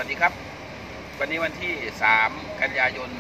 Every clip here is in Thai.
วัสดีครับวันนี้วันที่ 3 กันยายน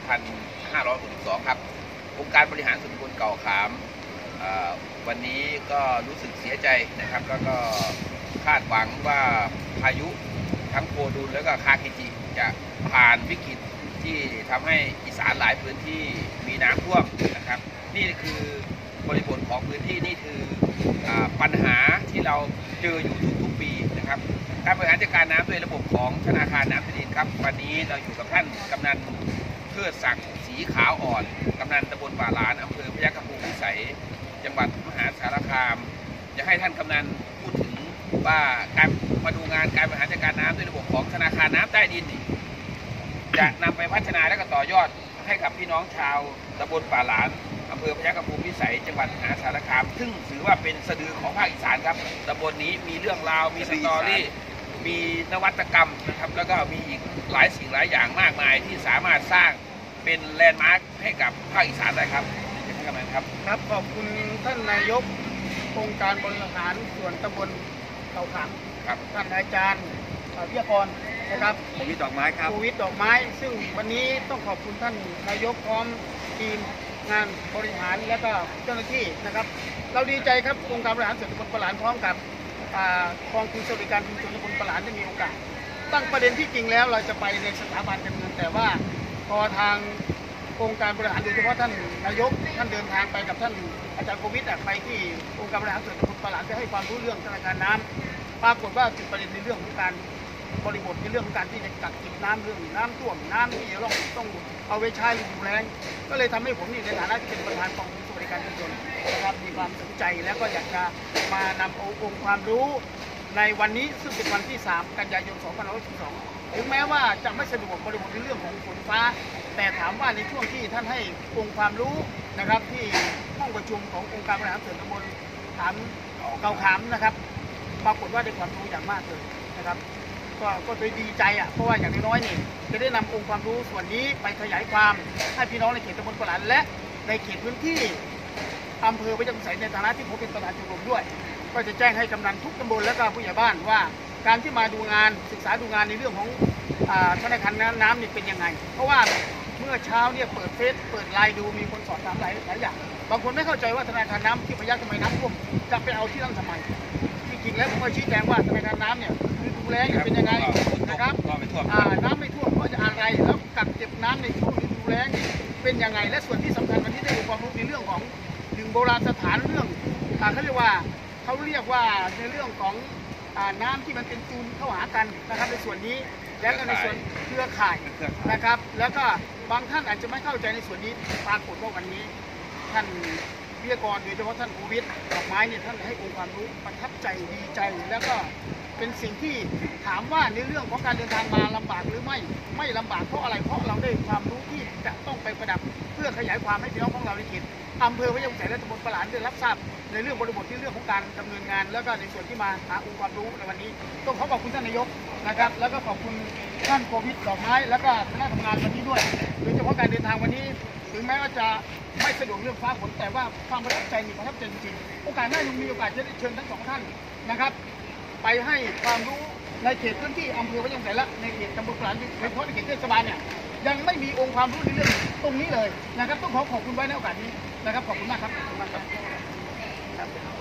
2562 ครับองค์การบริหารส่วนตำบลเก่าขามวันนี้ก็รู้สึกเสียใจนะครับแล้วก็คาดหวังว่าพายุทั้งโพดุลแล้วก็คาคิจิจะผ่านวิกฤตที่ทำให้อีสานหลายพื้นที่มีน้ำท่วมนะครับนี่คือบริบทของพื้นที่นี่คือปัญหาที่เราเจออยู่ทุกปีนะครับการบริหารจัดการน้ำด้วยระบบของธนาคารน้ำแผ่นดินครับวันนี้เราอยู่กับท่านกำนันเพื่อศักดิ์สีขาวอ่อนกำนันตำบลป่าหลานอำเภอพยัคฆภูมิวิสัยจังหวัดมหาสารคามจะให้ท่านกำนันพูดถึงว่าการมาดูงานการบริหารจัดการน้ำด้วยระบบของธนาคารน้ำใต้ดินจะนำไปพัฒนาและก็ต่อยอดให้กับพี่น้องชาวตำบลป่าหลานอำเภอพยัคฆภูมิวิสัยจังหวัดมหาสารคามซึ่งถือว่าเป็นสะดือของภาคอีสานครับตำบลนี้มีเรื่องราวมีสตอรี่มีนวัตกรรมนะครับแล้วก็มีอีกหลายสิ่งหลายอย่างมากมายที่สามารถสร้างเป็นแลนด์มาร์คให้กับภาคอีสานได้ครับครับขอบคุณท่านนายกองค์การบริหารส่วนตำบลเก่าขามครับท่านอาจารย์วิทยากรนะครับภูวิทย์ดอกไม้ครับภูวิทย์ดอกไม้ซึ่งวันนี้ต้องขอบคุณท่านนายกพร้อมทีมงานบริหารและก็เจ้าหน้าที่นะครับเราดีใจครับองค์การบริหารส่วนตำบลป่าหลานพร้อมกับกองทุนสวัสดิการชุมชนตำบลป่าหลานได้มีโอกาสตั้งประเด็นที่จริงแล้วเราจะไปในสถาบันการเงินแต่ว่าพอทางองค์การบริหารโดยเฉพาะท่านนายกท่านเดินทางไปกับท่านอาจารย์โควิดไปที่องค์การบริหารส่วนตำบลป่าหลานจะให้ความรู้เรื่องธนาคารน้ำปรากฏว่าจุดประเด็นในเรื่องของการบริบทในเรื่องของการที่จะกักเก็บน้ำเรื่องน้ำท่วมน้ำที่จะต้องเอาไว้ใช้ฤดูแล้งก็เลยทำให้ผมในฐานะที่เป็นประธานกองทุนสวัสดิการชุมชนนะครับมีความสนใจแล้วก็อยากจะมานำเอาองค์ความรู้ในวันนี้ซึ่งเป็นวันที่ 3 กันยายน 2562 ถึงแม้ว่าจะไม่สะดวกบริบทในเรื่องของฝนฟ้าแต่ถามว่าในช่วงที่ท่านให้องค์ความรู้นะครับที่ห้องประชุมขององค์การบริหารส่วนตำบลเก่าขามนะครับปรากฏว่าได้ความรู้อย่างมากเลยนะครับก็โดยดีใจเพราะว่าอย่างน้อยนี่จะได้นำองค์ความรู้ส่วนนี้ไปขยายความให้พี่น้องในเขตตำบลป่าหลานและในเขตพื้นที่อำเภอพยัคฆภูมิวิสัยในฐานะที่ผมเป็นประธานชมรมด้วยก็จะแจ้งให้กำนันทุกตำบลและก็ผู้ใหญ่บ้านว่าการที่มาดูงานศึกษาดูงานในเรื่องของธนาคารน้ำนี่เป็นยังไงเพราะว่าเมื่อเช้าเนี่ยเปิดเฟซเปิดไลน์ดูมีคนสอบถามหลายอย่างบางคนไม่เข้าใจว่าธนาคารน้ำที่พยัคฆทำไมน้ำท่วมจะไปเอาที่นั่นทำไมจริงๆแล้วผมก็ชี้แจงว่าธนาคารน้ำเนี่ยคือดูแลเป็นยังไงนะครับน้ำไม่ท่วมเพราะจะอะไรแล้วกักเก็บน้ำในช่วงฤดูแล้งเป็นยังไงและส่วนที่สำคัญวันที่ได้ความรู้ในเรื่องของดึงโบราณสถานเรื่องเขาเรียกว่าในเรื่องของน้ำที่มันเป็นจูนเข้าหากันนะครับในส่วนนี้และก็ในส่วนเครือข่ายนะครับแล้วก็บางท่านอาจจะไม่เข้าใจในส่วนนี้ปรากฏว่าวันนี้ท่านวิทยากรโดยเฉพาะท่านภูวิทย์ดอกไม้เนี่ยท่านให้องค์ความรู้ประทับใจดีใจแล้วก็เป็นสิ่งที่ถามว่าในเรื่องของการเดินทางมาลำบากหรือไม่ลำบากเพราะอะไรเพราะเราได้ความรู้ที่จะต้องไปประดับเพื่อขยายความให้พี่น้องของเราในเขตอำเภอพยัคฆภูมิวิสัยและตำบลป่าหลานได้รับทราบในเรื่องบริบทที่เรื่องของการดำเนินงานแล้วก็ในส่วนที่มาหาองค์ความรู้ในวันนี้ต้องขอบคุณท่านนายกนะครับแล้วก็ขอบคุณท่านโควิดดอกไม้แล้วก็คณะทำงานวันนี้ด้วยโดยเฉพาะการเดินทางวันนี้ถึงแม้ว่าจะไม่สะดวกเรื่องฟ้าฝนแต่ว่าความประทับใจมีประทับใจจริงๆโอกาสหน้าลุงมีโอกาสจะได้เชิญทั้งสองท่านนะครับไปให้ความรู้ในเขตพื้นที่อำเภอพยัคฆภูมิวิสัยและในเขตตำบลป่าหลานโดยเฉพาะในเขตเทศบาลเนี่ยยังไม่มีองค์ความรู้ในเรื่องตรงนี้เลยนะครับต้องขอบคุณไว้ในโอกาสนี้นะครับขอบคุณมากครับ